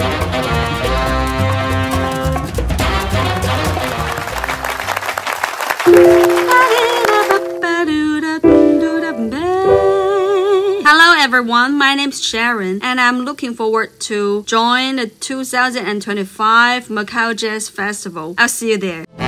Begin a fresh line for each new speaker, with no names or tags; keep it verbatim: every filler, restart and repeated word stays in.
Hello everyone, my name is Sharon and I'm looking forward to join the two thousand twenty-five Macao Jazz Festival. I'll see you there.